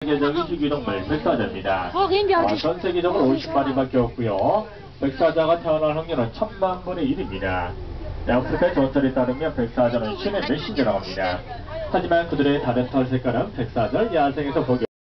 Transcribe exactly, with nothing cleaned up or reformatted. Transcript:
세계적인 희귀동물 백사자입니다. 어, 그냥 아, 묘지. 전 세계적으로 오십 마리밖에 없고요. 백사자가 태어날 확률은 천만 분의 일입니다. 아프리카의 전설에 따르면 백사자는 신의 메신저라고 합니다. 하지만 그들의 다른 털 색깔은 백사자를 야생에서 보기